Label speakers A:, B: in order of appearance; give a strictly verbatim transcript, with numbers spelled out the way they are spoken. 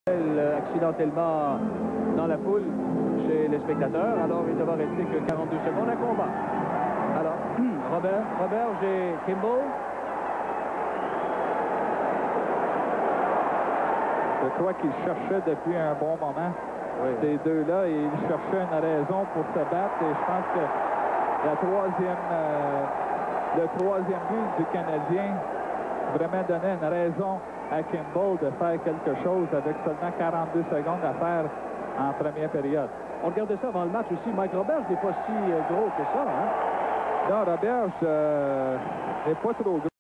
A: Accidentellement dans la foule chez les spectateurs. Alors il ne va rester que quarante-deux secondes à combat. Alors, Robert, Roberge et Kimble.
B: Je crois qu'ils cherchaient depuis un bon moment. Oui. Ces deux-là, ils cherchaient une raison pour se battre. Et je pense que la troisième, euh, le troisième but du Canadien vraiment donnait une raison à Kimble de faire quelque chose avec seulement quarante-deux secondes à faire en première période.
A: On regardait ça avant le match aussi. Mike Roberge n'est pas si gros que ça, hein?
B: Non, Roberge euh, n'est pas trop gros.